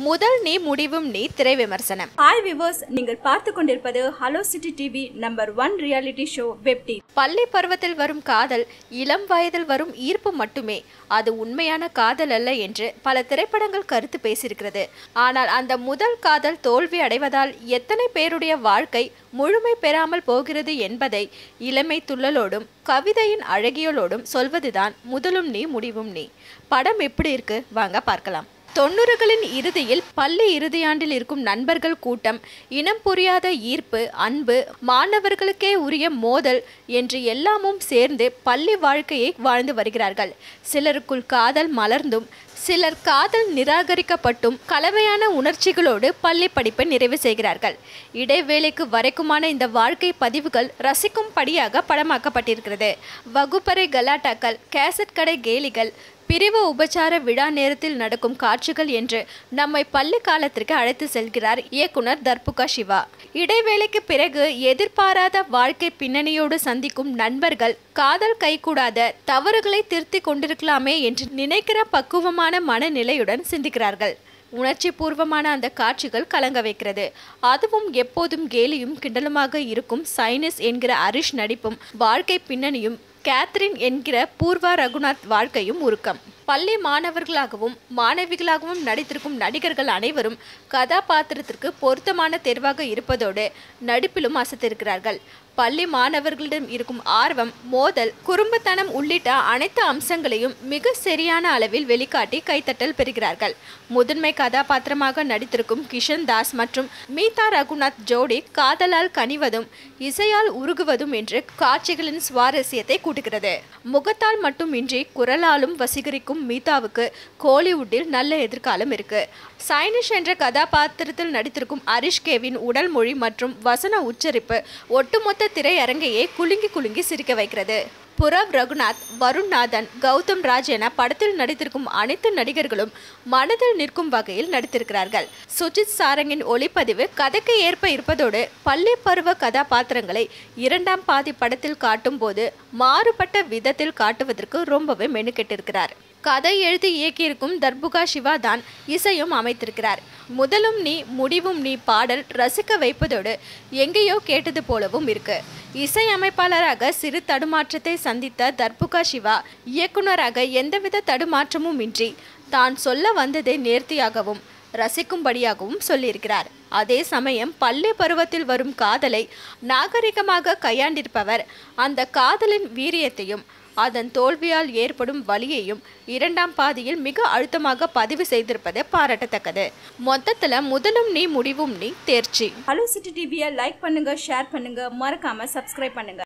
முதல் நீ முடிவும் நீ திரை விமர்சனம். ஹாய் விவர்ஸ், நீங்கள் பார்த்து கொண்டிருப்பது hello city TV number 1 reality show web TV. பள்ளி பருவத்தில் வரும் காதல் இளம் வயதில் வரும் ஈர்ப்பு மட்டுமே, அது உண்மையான காதல் அல்ல என்று பல திரைப்படங்கள் கருத்து பேசியிருக்கிறது. ஆனால் அந்த முதல் காதல் தோல்வி அடைவதால் எத்தனை பேருடைய வாழ்க்கை முழுமை பெறாமல் போகிறது என்பதை இளமை துள்ளலோடும் கவிதையின் அழகியலோடும் சொல்வதுதான் முதலும் நீ முடிவும் நீ. படம் எப்படி இருக்கு வாங்க பார்க்கலாம். 90களின் இறுதியில் பள்ளி இறுதியாண்டில் இருக்கும் நண்பர்கள் கூட்டம், இனம் புரியாத ஈர்ப்பு, அன்பு, மாணவர்களுக்கே உரிய மோதல் என்று எல்லாமும் சேர்ந்து பள்ளி வாழ்க்கையை வாழ்ந்து வருகிறார்கள். சிலருக்குள் காதல் மலர்ந்தும் சிலர் காதல் நிராகரிக்கப்பட்டும் கலவையான உணர்ச்சிகளோடு பள்ளி படிப்பை நிறைவு செய்கிறார்கள். இடைவேளைக்கு வரைக்குமான இந்த வாழ்க்கை பதிவுகள் ரசிக்கும்படியாக படமாக்கப்பட்டிருக்கிறது. வகுப்பறை கலாட்டாக்கள், கேசட் கடை கேலிகள், பிரிவு உபச்சார விழா நேரத்தில் நடக்கும் காட்சிகள் என்று நம்மை பள்ளி காலத்திற்கு அழைத்து செல்கிறார் இயக்குனர் தர்புகா சிவா. இடைவேளைக்கு பிறகு எதிர்பாராத வாழ்க்கை பின்னணியோடு சந்திக்கும் நண்பர்கள் காதல் கைகூடாத தவறுகளை திருத்தி கொண்டிருக்கலாமே என்று நினைக்கிற பக்குவமான மனநிலையுடன் சிந்திக்கிறார்கள். உணர்ச்சி பூர்வமான அந்த காட்சிகள் கலங்க வைக்கிறது. அதுவும் எப்போதும் கேலியும் கிண்டலுமாக இருக்கும் சைனஸ் என்கிற அரிஷ் நடிப்பும் வாழ்க்கை பின்னணியும், கேத்ரின் என்கிற பூர்வா ரகுநாத் வாழ்க்கையும் உருக்கம். பள்ளி மாணவர்களாகவும் மாணவிகளாகவும் நடித்திருக்கும் நடிகர்கள் அனைவரும் கதாபாத்திரத்திற்கு பொருத்தமான தேர்வாக இருப்பதோடு நடிப்பிலும் அசத்திருக்கிறார்கள். பள்ளி மாணவர்களிடம் இருக்கும் ஆர்வம், மோதல், குறும்புத்தனம் உள்ளிட்ட அனைத்து அம்சங்களையும் மிக சரியான அளவில் வெளிக்காட்டி கைத்தட்டல் பெறுகிறார்கள். முதன்மை கதாபாத்திரமாக நடித்திருக்கும் கிஷன் தாஸ் மற்றும் மீதா ரகுநாத் ஜோடி காதலால் கனிவதும் இசையால் உருகுவதும் என்று காட்சிகளின் சுவாரஸ்யத்தை கூட்டுகிறது. முகத்தால் மட்டுமின்றி குரலாலும் வசீகரிக்கும் மீதாவுக்கு கோலிவுட்டில் நல்ல எதிர்காலம் இருக்கு. சைனிஷ் என்ற கதாபாத்திரத்தில் நடித்திருக்கும் அரிஷ் கேவின் உடல் மொழி மற்றும் வசன உச்சரிப்பு ஒட்டுமொத்த திரையரங்கையே குலுங்கி குலுங்கி சிரிக்க வைக்கிறது. புரவ் ரகுநாத், வருண் நாதன், கௌதம் ராஜ் என படத்தில் நடித்திருக்கும் அனைத்து நடிகர்களும் மனதில் நிற்கும் வகையில் நடித்திருக்கிறார்கள். சுஜித் சாரங்கின் ஒளிப்பதிவு கதைக்கு ஏற்ப இருப்பதோடு பள்ளி பருவ கதாபாத்திரங்களை இரண்டாம் பாதி படத்தில் காட்டும் போது மாறுபட்ட விதத்தில் காட்டுவதற்கு ரொம்பவே மெனுக்கெட்டிருக்கிறார். கதை எழுதி இயக்கியிருக்கும் தர்புகா சிவா தான் இசையும் அமைத்திருக்கிறார். முதலும் நீ முடிவும் நீ பாடல் ரசிக்க வைப்பதோடு எங்கேயோ கேட்டது போலவும் இருக்கு. இசையமைப்பாளராக சிறு தடுமாற்றத்தை சந்தித்த தர்புகா சிவா இயக்குனராக எந்தவித தடுமாற்றமும் இன்றி தான் சொல்ல வந்ததை நேர்த்தியாகவும் ரசிக்கும்படியாகவும் சொல்லியிருக்கிறார். அதே சமயம் பள்ளி பருவத்தில் வரும் காதலை நாகரிகமாக கையாண்டிருப்பவர் அந்த காதலின் வீரியத்தையும் அதன் தோல்வியால் ஏற்படும் வலியையும் இரண்டாம் பாதியில் மிக அழுத்தமாக பதிவு செய்திருப்பது பாராட்டத்தக்கது. மொத்தத்துல முதலும் நீ முடிவும் நீ தேர்ச்சி. ஹலோ சிட்டி டிவியை லைக் பண்ணுங்க, ஷேர் பண்ணுங்க, மறக்காம சப்ஸ்கிரைப் பண்ணுங்க.